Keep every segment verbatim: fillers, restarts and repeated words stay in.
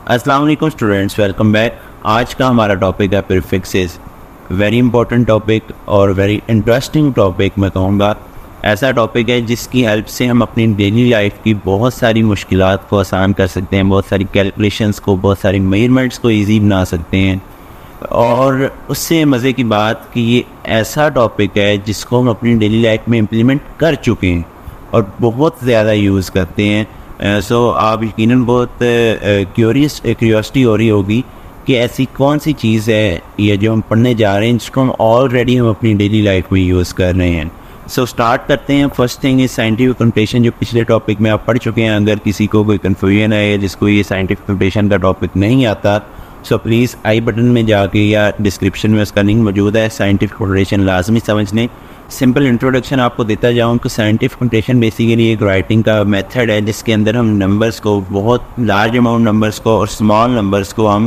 अस्सलाम वालेकुम students, welcome back. आज का हमारा टॉपिक है प्रीफिक्सेस। वेरी इंपॉर्टेंट टॉपिक और वेरी इंटरेस्टिंग टॉपिक मैं कहूँगा। ऐसा टॉपिक है जिसकी हेल्प से हम अपनी डेली लाइफ की बहुत सारी मुश्किलात को आसान कर सकते हैं, बहुत सारी कैलकुलेशंस को, बहुत सारी मेजरमेंट्स को ईजी बना सकते हैं। और उससे मज़े की बात कि ये ऐसा टॉपिक है जिसको हम अपनी डेली लाइफ में इम्प्लीमेंट कर चुके हैं और बहुत ज़्यादा यूज़ करते हैं। सो uh, so, आप यकीनन बहुत क्यूरियस uh, क्यूरियोसिटी हो रही होगी कि ऐसी कौन सी चीज़ है ये जो हम पढ़ने जा रहे हैं जिसको हम ऑलरेडी हम अपनी डेली लाइफ में यूज़ कर रहे हैं। सो so, स्टार्ट करते हैं। First thing is scientific computation, जो पिछले टॉपिक में आप पढ़ चुके हैं। अगर किसी को कोई कन्फ्यूजन है या जिसको ये साइंटिफिक कंप्यूटेशन का टॉपिक नहीं आता, सो प्लीज़ आई बटन में जाके या डिस्क्रिप्शन में उसका लिंक मौजूद है। साइंटिफिक कंप्यूटेशन लाजमी समझने। सिंपल इंट्रोडक्शन आपको देता जाऊँ कि साइंटिफिक कंप्यूटेशन बेसिकली एक राइटिंग का मेथड है जिसके अंदर हम नंबर्स को, बहुत लार्ज अमाउंट नंबर्स को और स्मॉल नंबर्स को हम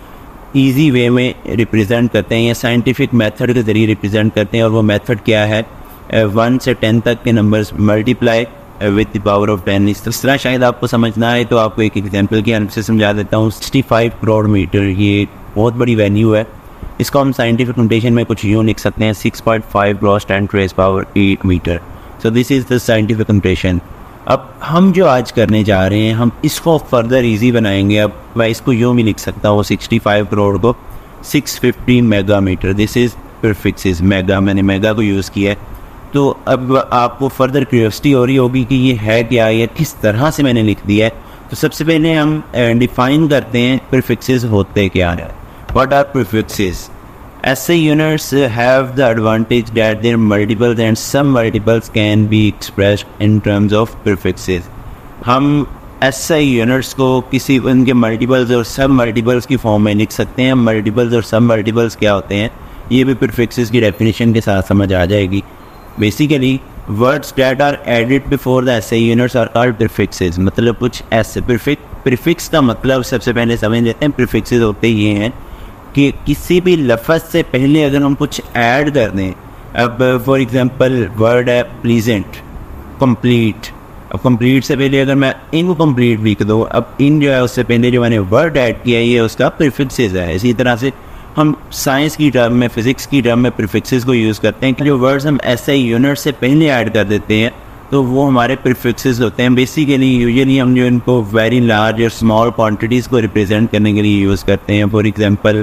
इजी वे में रिप्रेजेंट करते हैं या साइंटिफिक मेथड के ज़रिए रिप्रेजेंट करते हैं। और वो मेथड क्या है? वन से टेन तक के numbers multiply with the power of ten. इस तरह शायद आपको समझना है तो आपको एक एग्जांपल की हेल्प से समझा देता हूँ। सिक्सटी फाइव करोड़ मीटर, ये बहुत बड़ी वैल्यू है। इसको हम साइंटिफिक नोटेशन में कुछ यूँ लिख सकते हैं, six point five cross ten raise power eight metre. So this is the scientific notation. अब हम जो आज करने जा रहे हैं, हम इसको फर्दर इजी बनाएंगे। अब मैं इसको यूँ भी लिख सकता हूँ, सिक्सटी फाइव करोड़ को six fifty mega metre. This is prefixes. Mega, मैंने मेगा को यूज़ किया है। तो अब आपको फर्दर क्यूरियोसिटी हो रही होगी कि ये है क्या, ये किस तरह से मैंने लिख दिया है। तो सबसे पहले हम डिफाइन करते हैं प्रीफिक्सेस होते क्या है। What are prefixes? S I units have the advantage that their multiples and some multiples can be expressed in terms of prefixes. हम S I units को किसी उनके multiples और सब multiples की फॉर्म में लिख सकते हैं। multiples और सब multiples क्या होते हैं ये भी prefixes की डेफिनेशन के साथ समझ आ जाएगी। Basically, words that are added before the S I units are called prefixes. मतलब कुछ ऐसे prefix prefix का मतलब सबसे पहले समझ लेते हैं। prefixes होते ये हैं कि किसी भी लफ्ज़ से पहले अगर हम कुछ ऐड कर दें। अब फॉर एग्जांपल वर्ड है प्लीजेंट, कंप्लीट। अब कंप्लीट से पहले अगर मैं इनकम्प्लीट लिख दूँ, अब इन जो है उससे पहले जो मैंने वर्ड ऐड किया है ये उसका प्रीफिक्सेस है। इसी तरह से हम साइंस की टर्म में, फिज़िक्स की टर्म में प्रीफिक्सेस को यूज़ करते हैं कि जो वर्ड्स हम ऐसे यूनिट से पहले ऐड कर देते हैं तो वो हमारे प्रीफिक्सेस होते हैं। बेसिकली यूजुअली हम जो इनको वेरी लार्ज और स्मॉल क्वांटिटीज़ को रिप्रेजेंट करने के लिए यूज़ करते हैं। For example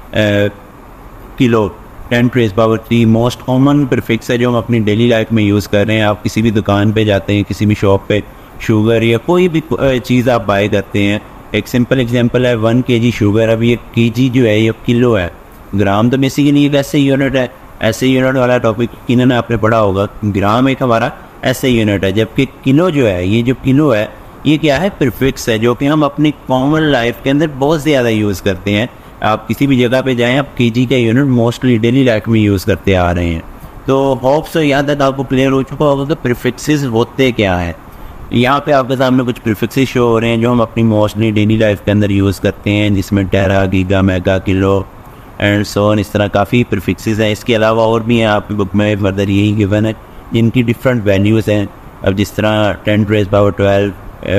kilo, ten raise power three most common prefix है जो हम अपनी डेली लाइफ में यूज़ कर रहे हैं। आप किसी भी दुकान पे जाते हैं, किसी भी शॉप पे शुगर या कोई भी चीज़ आप बाय करते हैं, एक सिंपल एग्जांपल है वन के जी शुगर। अब ये के जी जो है ये किलो है। ग्राम तो बेसिकली एक ऐसे यूनिट है, ऐसे यूनिट वाला टॉपिक किन्होंने आपने पढ़ा होगा। ग्राम एक हमारा ऐसे यूनिट है, जबकि किलो जो है, ये जो किलो है ये क्या है? प्रीफिक्स है जो कि हम अपनी कॉमन लाइफ के अंदर बहुत ज़्यादा यूज़ करते हैं। आप किसी भी जगह पे जाएं, आप केजी का यूनिट मोस्टली डेली लाइफ में यूज़ करते आ रहे हैं। तो होप सो यहाँ तक आपको क्लियर हो चुका होगा कि प्रीफिक्सेस होते क्या है। यहाँ पे आपके सामने कुछ प्रीफिक्सेस शो हो रहे हैं जो हम अपनी मोस्टली डेली लाइफ के अंदर यूज़ करते हैं, जिसमें tera, giga, mega, kilo and so on. इस तरह काफ़ी प्रीफिक्सेस हैं। इसके अलावा और भी हैं, आपकी बुक में फर्दर यही गिवन है जिनकी डिफरेंट वैल्यूज़ हैं। अब जिस तरह टेन रेज़ पावर ट्वेल्व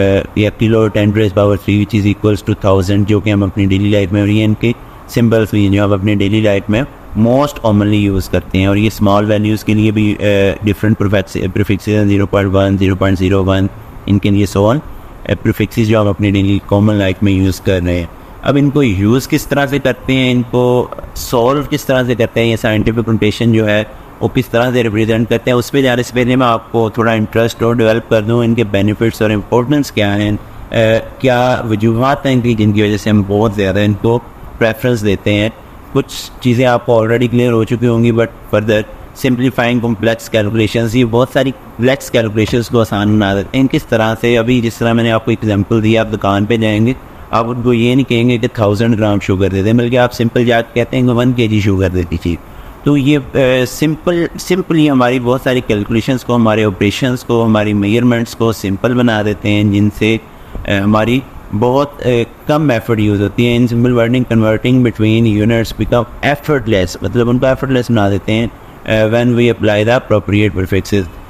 या kilo ten raise power three which is equals to thousand, जो कि हम अपनी डेली लाइफ में, और ये इनके सिम्बल्स भी जो हम अपनी डेली लाइफ में मोस्ट कॉमनली यूज़ करते हैं। और ये स्मॉल वैल्यूज़ के लिए भी डिफरेंट प्रीफिक्सेस हैं, zero point one, zero point zero one, इनके लिए सो ऑन प्रीफिक्सेस जो हम अपनी डेली कॉमन लाइफ में यूज़ कर रहे हैं। अब इनको यूज़ किस तरह से करते हैं, इनको सॉल्व किस तरह से करते हैं, ये साइंटिफिक नोटेशन जो है वो किस तरह से रिप्रेजेंट करते हैं, उस पर जाने से पहले मैं आपको थोड़ा इंटरेस्ट और डेवलप कर दूँ। इनके बेनिफिट्स और इम्पोर्टेंस क्या हैं, क्या वजूहत हैं इनकी जिनकी वजह से हम बहुत ज़्यादा इनको प्रेफरेंस देते हैं। कुछ चीज़ें आपको ऑलरेडी क्लियर हो चुकी होंगी, but further simplifying complex calculations, ये बहुत सारी कॉम्प्लेक्स कैलकुलेशंस को आसान बना देते हैं। किस तरह से? अभी जिस तरह मैंने आपको एग्जांपल दिया, आप दुकान पे जाएंगे, आप उनको ये नहीं कहेंगे कि थाउजेंड ग्राम शुगर दे दें, बल्कि आप सिंपल जाकर कहते हैं कि वन के जी शुगर दे दीजिए। तो ये सिंपल सिंपली हमारी बहुत सारी कैलकुलेशंस को, हमारे ऑपरेशंस को, हमारी मेजरमेंट्स को सिंपल बना देते हैं, जिनसे हमारी बहुत कम एफर्ट यूज़ होती है। In simple wording converting between units become effortless, मतलब उनको एफर्टलेस बना देते हैं when we apply the appropriate prefixes.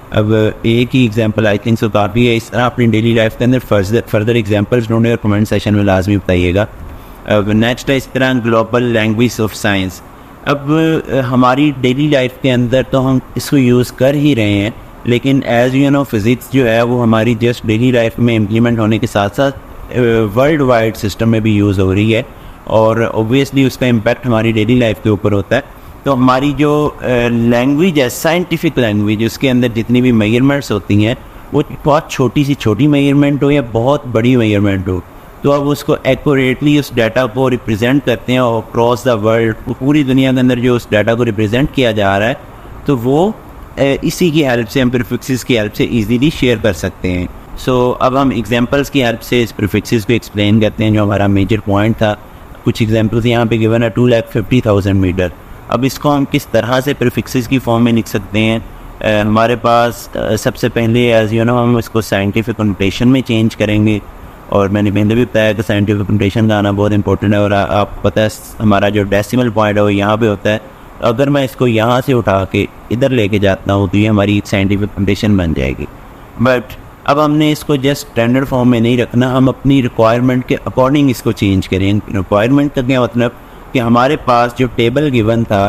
अब एक ही एग्जांपल आई थिंक सो काफ़ी है, इस तरह अपनी डेली लाइफ के अंदर फर्दर फर्दर एग्जांपल्स ढूंढे और कमेंट सेशन में लाजमी बताइएगा। अब नेक्स्ट है इस तरह ग्लोबल लैंग्वेज ऑफ साइंस। अब हमारी डेली लाइफ के अंदर तो हम इसको यूज़ कर ही रहे हैं, लेकिन एज यू नो फिज़िक्स जो है वो हमारी जस्ट डेली लाइफ में इम्प्लीमेंट होने के साथ साथ वर्ल्ड वाइड सिस्टम में भी यूज़ हो रही है, और ओबियसली उसका इम्पैक्ट हमारी डेली लाइफ के ऊपर होता है। तो हमारी जो लैंग्वेज है, साइंटिफिक लैंग्वेज, उसके अंदर जितनी भी मेजरमेंट्स होती हैं वो बहुत छोटी सी छोटी मेजरमेंट हो या बहुत बड़ी मेजरमेंट हो, तो अब उसको एक्यूरेटली उस डाटा को रिप्रेजेंट करते हैं और अक्रॉस द वर्ल्ड पूरी दुनिया के अंदर जो उस डाटा को रिप्रेजेंट किया जा रहा है, तो वो इसी की हेल्प से हम प्रीफिक्सेस की हेल्प से इजीली शेयर कर सकते हैं। सो so, अब हम एग्जांपल्स की हेल्प से इस प्रीफिक्सेस को एक्सप्लेन करते हैं, जो हमारा मेजर पॉइंट था। कुछ एग्जांपल्स यहाँ पे गिवन है, two lakh fifty thousand metre. अब इसको हम किस तरह से प्रीफिक्सेस की फॉर्म में लिख सकते हैं? uh, हमारे पास uh, सबसे पहले एज यू नो हम इसको साइंटिफिक नोटेशन में चेंज करेंगे, और मैंने पहले भी बताया कि साइंटिफिक नोटेशन का आना बहुत इंपॉर्टेंट है, और आ, आप पता है हमारा जो डेसिमल पॉइंट है वो यहाँ पे होता है। अगर मैं इसको यहाँ से उठा के इधर लेके जाता हूँ तो ये हमारी साइंटिफिक नोटेशन बन जाएगी। बट अब हमने इसको जस्ट स्टैंडर्ड फॉर्म में नहीं रखना, हम अपनी रिक्वायरमेंट के अकॉर्डिंग इसको चेंज करेंगे। रिक्वायरमेंट का क्या मतलब कि हमारे पास जो टेबल गिवन था,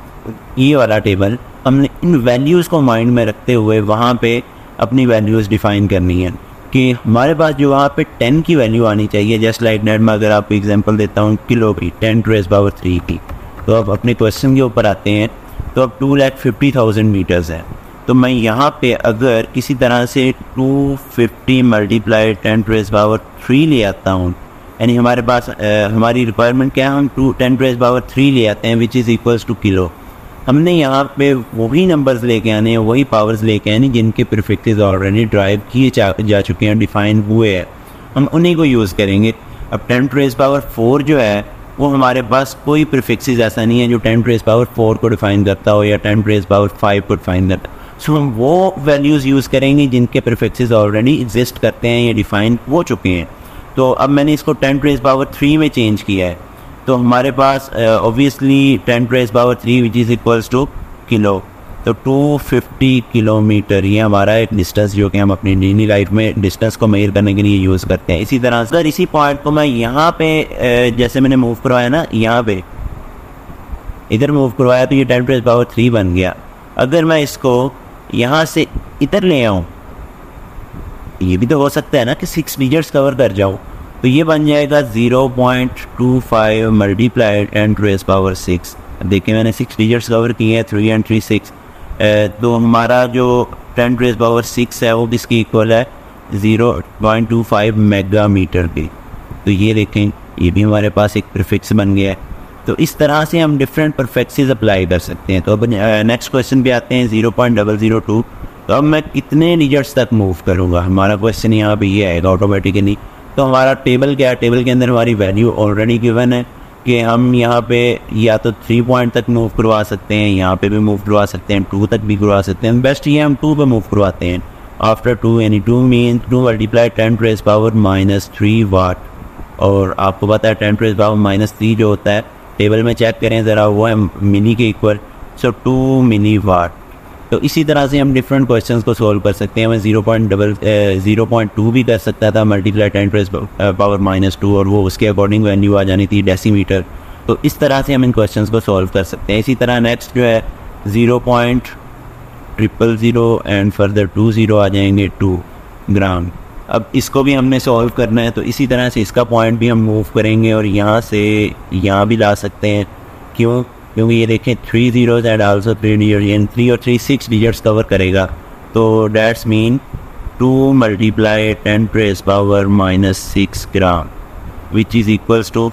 ये वाला टेबल, हमने इन वैल्यूज़ को माइंड में रखते हुए वहाँ पे अपनी वैल्यूज़ डिफ़ाइन करनी है कि हमारे पास जो वहाँ पे टेन की वैल्यू आनी चाहिए। जस्ट लाइक दैट, मैं अगर आपको एग्जांपल देता हूँ किलो की, ten to raise power three की। तो अब अपने क्वेश्चन के ऊपर आते हैं। तो अब two lakh fifty thousand metres है, तो मैं यहाँ पे अगर किसी तरह से two fifty multiply ten to raise power three ले आता हूँ, यानी हमारे पास आ, हमारी रिक्वायरमेंट क्या है, हम to ten to raise power three ले आते हैं, which is equals to kilo. हमने यहाँ पे वही नंबर्स लेके आने हैं, वही पावर्स लेके आने जिनके प्रीफिक्सेस ऑलरेडी ड्राइव किए जा, जा चुके हैं, डिफाइन हुए हैं, हम उन्हीं को यूज़ करेंगे। अब ten to raise power four जो है वो हमारे पास कोई प्रीफिक्सेस ऐसा नहीं है जो ten to raise power four को डिफाइन करता हो या ten to raise power five को डिफाइन करता है। सो हम वो वैल्यूज़ यूज़ करेंगे जिनके प्रीफिक्सेस ऑलरेडी एग्जिस्ट करते हैं या डिफाइन हो चुके हैं। तो अब मैंने इसको ten to raise power three में चेंज किया है, तो हमारे पास obviously ten to raise power three which is equals to kilo. तो टू फिफ्टी किलोमीटर ये हमारा एक डिस्टेंस जो कि हम अपनी डेली लाइफ में डिस्टेंस को मेजर करने के लिए यूज़ करते हैं। इसी तरह अगर इसी पॉइंट को मैं यहाँ पे जैसे मैंने मूव करवाया ना, यहाँ पे इधर मूव करवाया, तो ये ten to raise power three बन गया। अगर मैं इसको यहाँ से इधर ले आऊँ, ये भी तो हो सकता है ना कि सिक्स डिजिट्स कवर कर जाऊँ, तो ये बन जाएगा zero point two five multiply ten to raise power six. देखिए मैंने सिक्स डिजिट्स कवर किए हैं, थ्री एंड थ्री सिक्स। तो हमारा जो ten to raise power six है वो किसकी इक्वल है, zero point two five mega metre की। तो ये देखें, ये भी हमारे पास एक प्रीफिक्स बन गया है। तो इस तरह से हम डिफरेंट प्रीफिक्सेस अप्लाई कर सकते हैं। तो अब नेक्स्ट क्वेश्चन पे आते हैं, zero point double zero two. तो अब मैं कितने डिजिट्स तक मूव करूँगा, हमारा क्वेश्चन यहाँ पे ये आएगा ऑटोमेटिकली। तो हमारा टेबल क्या है, टेबल के अंदर हमारी वैल्यू ऑलरेडी गिवन है कि हम यहाँ पे या तो थ्री पॉइंट तक मूव करवा सकते हैं, यहाँ पे भी मूव करवा सकते हैं, टू तक भी करवा सकते हैं। बेस्ट ये हम टू पे मूव करवाते हैं। आफ्टर टू, यानी two mean two multiply ten to raise power minus three watt. और आपको पता है ten to raise power minus three जो होता है, टेबल में चेक करें ज़रा, वो है मिली के इक्वल। सो टू मिली वाट। तो इसी तरह से हम डिफरेंट क्वेश्चंस को सॉल्व कर सकते हैं। मैं zero point double zero point two भी कर सकता था, multiply ten to raise power minus two, और वो उसके अकॉर्डिंग वैल्यू आ जानी थी डेसीमीटर। तो इस तरह से हम इन क्वेश्चंस को सॉल्व कर सकते हैं। इसी तरह नेक्स्ट जो है zero point triple zero and further two zero आ जाएंगे टू ग्राम। अब इसको भी हमने सॉल्व करना है, तो इसी तरह से इसका पॉइंट भी हम मूव करेंगे और यहाँ से यहाँ भी ला सकते हैं। क्यों? क्योंकि ये देखें three zeros and also three digit, three और थ्री सिक्स डिजिट्स कवर करेगा। तो that's mean two multiply ten to raise power minus six gram which is equals to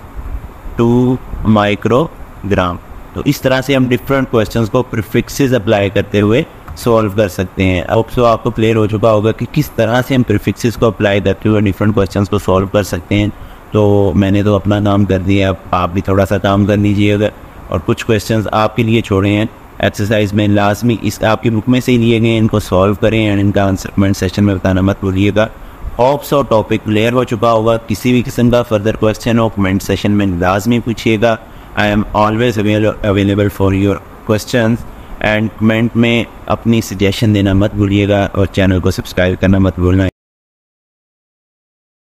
two microgram. तो इस तरह से हम डिफरेंट क्वेश्चंस को प्रीफिक्सेस अप्लाई करते हुए सॉल्व कर सकते हैं। अब सो आपको क्लियर हो चुका होगा कि किस तरह से हम प्रीफिक्सेस को अप्लाई करते हुए डिफरेंट क्वेश्चंस को सॉल्व कर सकते हैं। तो मैंने तो अपना काम कर दिया, अब आप भी थोड़ा सा काम कर लीजिएगा और कुछ क्वेश्चंस आपके लिए छोड़े हैं एक्सरसाइज में, लाजमी इस आपकी बुक में से ही लिए गए, इनको सॉल्व करें एंड इनका आंसर कमेंट सेशन में बताना मत भूलिएगा। होप्स और टॉपिक क्लियर हो चुका होगा। किसी भी किस्म का फर्दर क्वेश्चन हो कमेंट सेशन में लाजमी पूछिएगा। I am always available for your questions and comment में अपनी सजेशन देना मत भूलिएगा और चैनल को सब्सक्राइब करना मत भूलना।